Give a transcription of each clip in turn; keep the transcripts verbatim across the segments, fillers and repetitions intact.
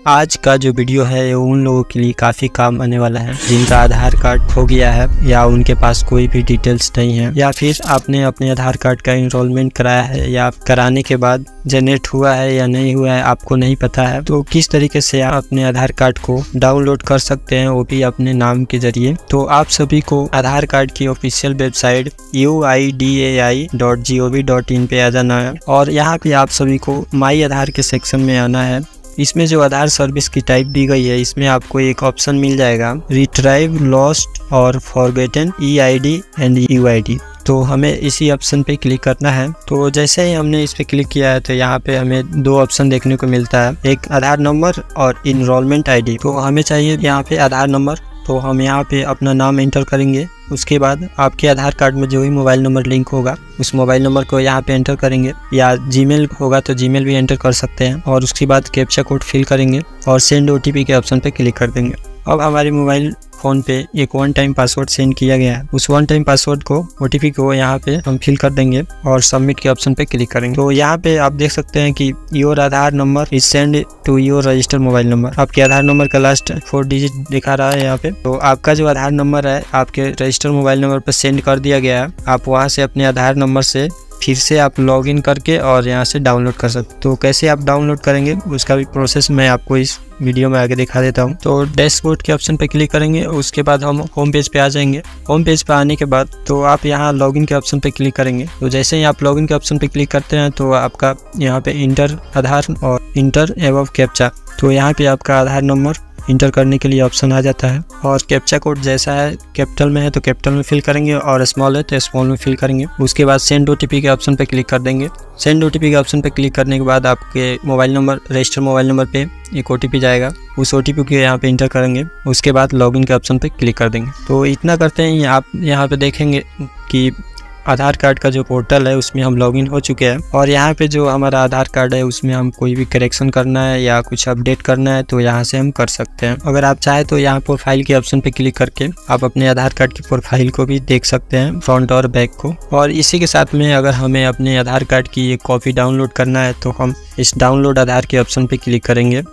आज का जो वीडियो है ये उन लोगों के लिए काफ़ी काम आने वाला है जिनका आधार कार्ड खो गया है या उनके पास कोई भी डिटेल्स नहीं है, या फिर आपने अपने आधार कार्ड का इनरोलमेंट कराया है या कराने के बाद जनरेट हुआ है या नहीं हुआ है आपको नहीं पता है। तो किस तरीके से आप अपने आधार कार्ड को डाउनलोड कर सकते हैं, वो भी अपने नाम के जरिए। तो आप सभी को आधार कार्ड की official website U I D A I dot G O V dot in पे आ जाना है और यहाँ पे आप सभी को माई आधार के सेक्शन में आना है। इसमें जो आधार सर्विस की टाइप दी गई है इसमें आपको एक ऑप्शन मिल जाएगा रिट्राइव लॉस्ट और forgotten E I D and U I D. तो हमें इसी ऑप्शन पे क्लिक करना है। तो जैसे ही हमने इस पे क्लिक किया है तो यहाँ पे हमें दो ऑप्शन देखने को मिलता है, एक आधार नंबर और इनरोलमेंट आईडी। तो हमें चाहिए यहाँ पे आधार नंबर, तो हम यहाँ पे अपना नाम एंटर करेंगे। उसके बाद आपके आधार कार्ड में जो भी मोबाइल नंबर लिंक होगा उस मोबाइल नंबर को यहाँ पे एंटर करेंगे, या जीमेल होगा तो जीमेल भी एंटर कर सकते हैं। और उसके बाद कैप्चा कोड फिल करेंगे और सेंड ओटीपी के ऑप्शन पे क्लिक कर देंगे। अब हमारे मोबाइल फ़ोन पे एक वन टाइम पासवर्ड सेंड किया गया है, उस वन टाइम पासवर्ड को ओटीपी को यहाँ पे हम फिल कर देंगे और सबमिट के ऑप्शन पे क्लिक करेंगे। तो यहाँ पे आप देख सकते हैं कि your Aadhaar number is send to your registered mobile number. आपके आधार नंबर का लास्ट फोर डिजिट दिखा रहा है यहाँ पे। तो आपका जो आधार नंबर है आपके रजिस्टर्ड मोबाइल नंबर पर सेंड कर दिया गया है। आप वहाँ से अपने आधार नंबर से फिर से आप लॉगिन करके और यहाँ से डाउनलोड कर सकते। तो कैसे आप डाउनलोड करेंगे उसका भी प्रोसेस मैं आपको इस वीडियो में आगे दिखा देता हूँ। तो डैशबोर्ड के ऑप्शन पे क्लिक करेंगे, उसके बाद हम होम पेज पे आ जाएंगे। होम पेज पे आने के बाद तो आप यहाँ लॉगिन के ऑप्शन पे क्लिक करेंगे। तो जैसे ही आप लॉगिन के ऑप्शन पे क्लिक करते हैं तो आपका यहाँ पे इंटर आधार और इंटर एबव कैप्चा, तो यहाँ पे आपका आधार नंबर इंटर करने के लिए ऑप्शन आ जाता है। और कैप्चा कोड जैसा है कैपिटल में है तो कैपिटल में फिल करेंगे और स्मॉल है तो स्मॉल में फिल करेंगे। उसके बाद सेंड ओटीपी के ऑप्शन पे क्लिक कर देंगे। सेंड ओटीपी के ऑप्शन पे क्लिक करने के बाद आपके mobile number registered mobile number पे एक ओटीपी जाएगा, उस ओटीपी को यहाँ पे इंटर करेंगे। उसके बाद लॉगिन के ऑप्शन पे क्लिक कर देंगे। तो इतना करते हैं आप यहाँ पे देखेंगे कि आधार कार्ड का जो पोर्टल है उसमें हम लॉगिन हो चुके हैं और यहाँ पे जो हमारा आधार कार्ड है उसमें हम कोई भी करेक्शन करना है या कुछ अपडेट करना है तो यहाँ से हम कर सकते हैं। अगर आप चाहे तो यहाँ प्रोफाइल के ऑप्शन पे क्लिक करके आप अपने आधार कार्ड की प्रोफाइल को भी देख सकते हैं, फ्रंट और बैक को। और इसी के साथ में अगर हमें अपने आधार कार्ड की एक कॉपी डाउनलोड करना है तो हम इस डाउनलोड आधार के ऑप्शन पे क्लिक करेंगे।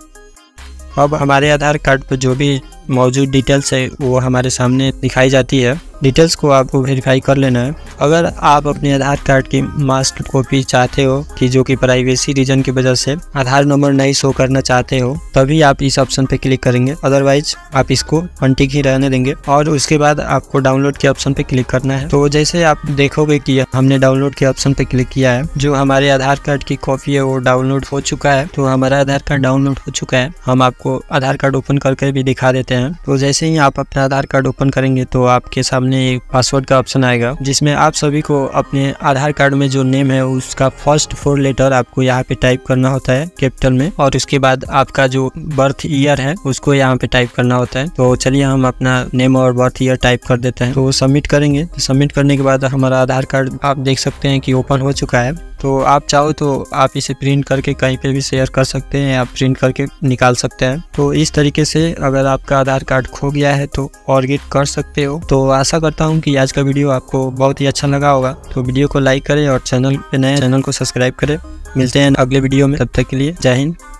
अब हमारे आधार कार्ड पर जो भी मौजूद डिटेल्स है वो हमारे सामने दिखाई जाती है। डिटेल्स को आपको वेरीफाई कर लेना है। अगर आप अपने आधार कार्ड की मास्टर कॉपी चाहते हो कि जो कि प्राइवेसी रीजन की वजह से आधार नंबर नहीं शो करना चाहते हो तभी आप इस ऑप्शन पे क्लिक करेंगे, अदरवाइज आप इसको अनटिक ही रहने देंगे। और उसके बाद आपको डाउनलोड के ऑप्शन पे क्लिक करना है। तो जैसे आप देखोगे कि हमने डाउनलोड के ऑप्शन पे क्लिक किया है, जो हमारे आधार कार्ड की कॉपी है वो डाउनलोड हो चुका है। तो हमारा आधार कार्ड डाउनलोड हो चुका है। हम आपको आधार कार्ड ओपन करके भी दिखा देते हैं। तो जैसे ही आप अपना आधार कार्ड ओपन करेंगे तो आपके सामने एक पासवर्ड का ऑप्शन आएगा जिसमें आप सभी को अपने आधार कार्ड में जो नेम है उसका फर्स्ट फोर लेटर आपको यहाँ पे टाइप करना होता है कैपिटल में, और उसके बाद आपका जो बर्थ ईयर है उसको यहाँ पे टाइप करना होता है। तो चलिए हम अपना नेम और बर्थ ईयर टाइप कर देते हैं। तो सबमिट करेंगे। तो सबमिट करने के बाद हमारा आधार कार्ड आप देख सकते हैं कि ओपन हो चुका है। तो आप चाहो तो आप इसे प्रिंट करके कहीं पे भी शेयर कर सकते हैं या प्रिंट करके निकाल सकते हैं। तो इस तरीके से अगर आपका आधार कार्ड खो गया है तो फॉरगेट कर सकते हो। तो आशा करता हूँ कि आज का वीडियो आपको बहुत ही अच्छा लगा होगा। तो वीडियो को लाइक करें और चैनल पे नए चैनल को सब्सक्राइब करें। मिलते हैं अगले वीडियो में, तब तक के लिए जय हिंद।